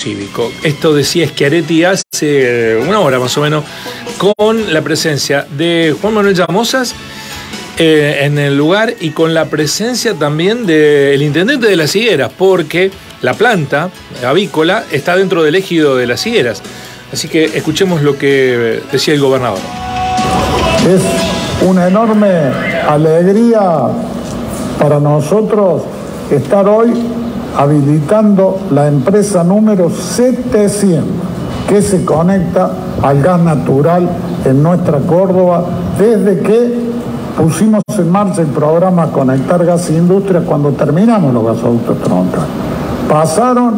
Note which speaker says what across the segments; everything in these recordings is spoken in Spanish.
Speaker 1: cívico. Esto decía Schiaretti hace una hora más o menos, con la presencia de Juan Manuel Llamosas en el lugar y con la presencia también del intendente de Las Higueras, porque la planta avícola está dentro del ejido de Las Higueras. Así que escuchemos lo que decía el gobernador.
Speaker 2: Es una enorme alegría para nosotros estar hoy habilitando la empresa número 700 que se conecta al gas natural en nuestra Córdoba desde que pusimos en marcha el programa Conectar Gas e Industria cuando terminamos los gasoductos troncales. Pasaron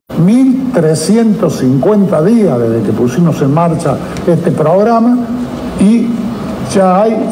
Speaker 2: 1.350 días desde que pusimos en marcha este programa y ya hay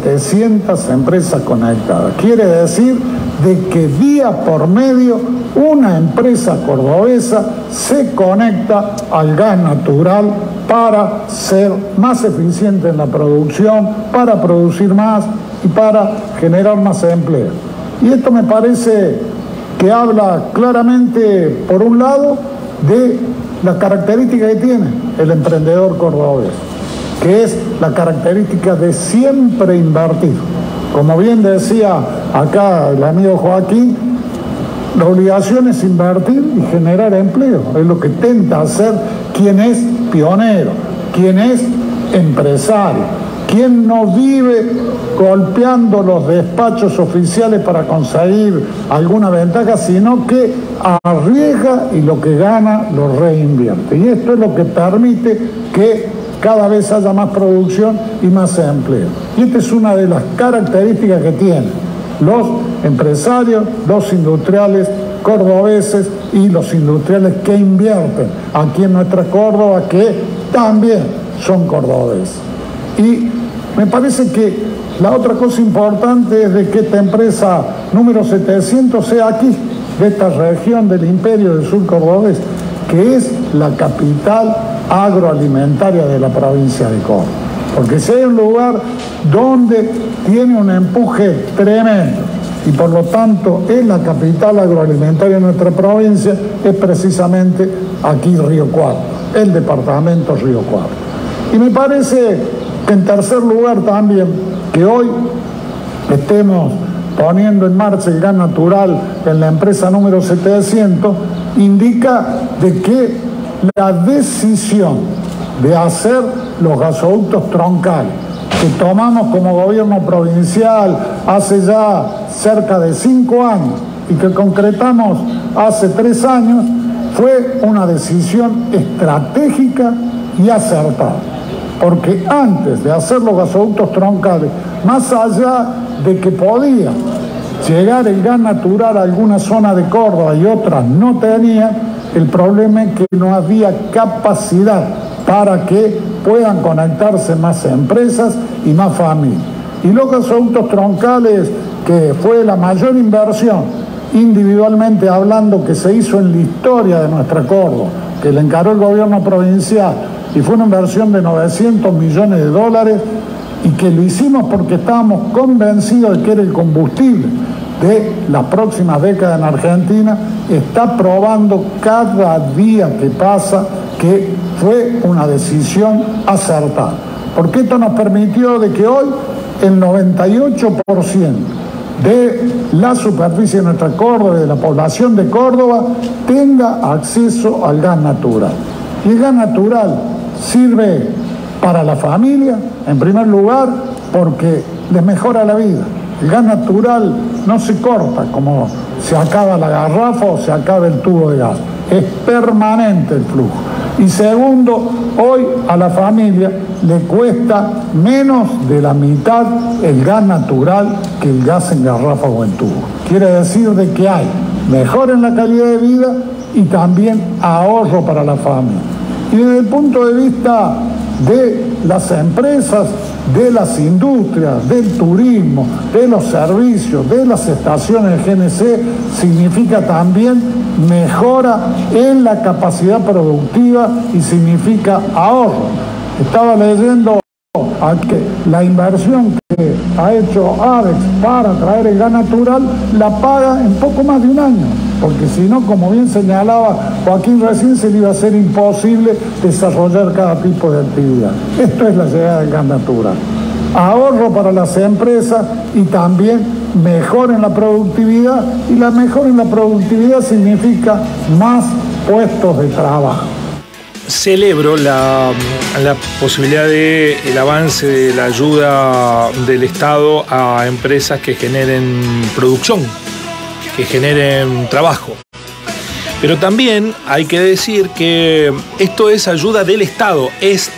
Speaker 2: 700 empresas conectadas. Quiere decir de que día por medio una empresa cordobesa se conecta al gas natural para ser más eficiente en la producción, para producir más y para generar más empleo. Y esto me parece que habla claramente, por un lado, de la característica que tiene el emprendedor cordobés, que es la característica de siempre invertir. Como bien decía acá el amigo Joaquín, la obligación es invertir y generar empleo. Es lo que intenta hacer quien es pionero, quien es empresario, quien no vive golpeando los despachos oficiales para conseguir alguna ventaja, sino que arriesga y lo que gana lo reinvierte. Y esto es lo que permite que cada vez haya más producción y más empleo. Y esta es una de las características que tienen los empresarios, los industriales cordobeses y los industriales que invierten aquí en nuestra Córdoba, que también son cordobeses. Y me parece que la otra cosa importante es de que esta empresa número 700 sea aquí, de esta región del Imperio del Sur cordobés, que es la capital agroalimentaria de la provincia de Córdoba. Porque si hay un lugar donde tiene un empuje tremendo y por lo tanto es la capital agroalimentaria de nuestra provincia, es precisamente aquí Río Cuarto, el departamento Río Cuarto. Y me parece que en tercer lugar también, que hoy estemos poniendo en marcha el gas natural en la empresa número 700, indica de que la decisión de hacer los gasoductos troncales que tomamos como gobierno provincial hace ya cerca de 5 años y que concretamos hace 3 años, fue una decisión estratégica y acertada. Porque antes de hacer los gasoductos troncales, más allá de que podía llegar el gas natural a alguna zona de Córdoba y otras no tenía, el problema es que no había capacidad para que puedan conectarse más empresas y más familias. Y los gasoductos troncales, que fue la mayor inversión, individualmente hablando, que se hizo en la historia de nuestra Córdoba, que le encaró el gobierno provincial, y fue una inversión de 900 millones de dólares, y que lo hicimos porque estábamos convencidos de que era el combustible de las próximas décadas en Argentina, está probando cada día que pasa que fue una decisión acertada. Porque esto nos permitió de que hoy el 98% de la superficie de nuestra Córdoba y de la población de Córdoba tenga acceso al gas natural. Y el gas natural sirve para la familia, en primer lugar, porque les mejora la vida. El gas natural no se corta como se acaba la garrafa o se acaba el tubo de gas. Es permanente el flujo. Y segundo, hoy a la familia le cuesta menos de la mitad el gas natural que el gas en garrafa o en tubo. Quiere decir de que hay mejora en la calidad de vida y también ahorro para la familia. Y desde el punto de vista de las empresas, de las industrias, del turismo, de los servicios, de las estaciones de GNC, significa también mejora en la capacidad productiva y significa ahorro. Estaba leyendo que la inversión que ha hecho ADEX para traer el gas natural la paga en poco más de un año. porque si no, como bien señalaba Joaquín recién, se le iba a ser imposible desarrollar cada tipo de actividad. Esto es la llegada del gas natural. Ahorro para las empresas y también mejor en la productividad, y la mejora en la productividad significa más puestos de trabajo.
Speaker 1: Celebro la posibilidad del avance de la ayuda del Estado a empresas que generen producción, que generen trabajo. Pero también hay que decir que esto es ayuda del Estado,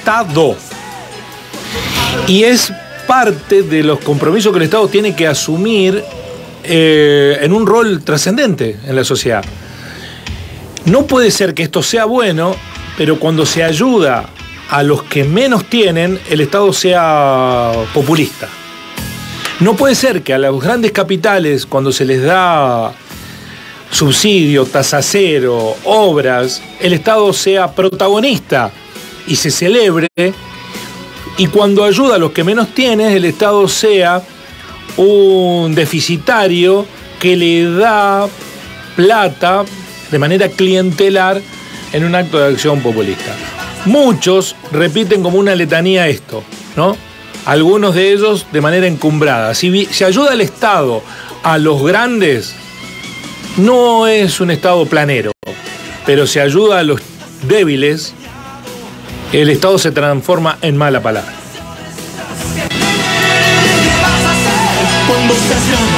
Speaker 1: y es parte de los compromisos que el Estado tiene que asumir en un rol trascendente en la sociedad. No puede ser que esto sea bueno, pero cuando se ayuda a los que menos tienen, el Estado sea populista. No puede ser que a los grandes capitales, cuando se les da subsidio, tasa cero, obras, el Estado sea protagonista y se celebre, y cuando ayuda a los que menos tienen, el Estado sea un deficitario que le da plata de manera clientelar en un acto de acción populista. Muchos repiten como una letanía esto, ¿no? Algunos de ellos de manera encumbrada. Si se ayuda al Estado a los grandes, no es un Estado planero, pero si ayuda a los débiles, el Estado se transforma en mala palabra.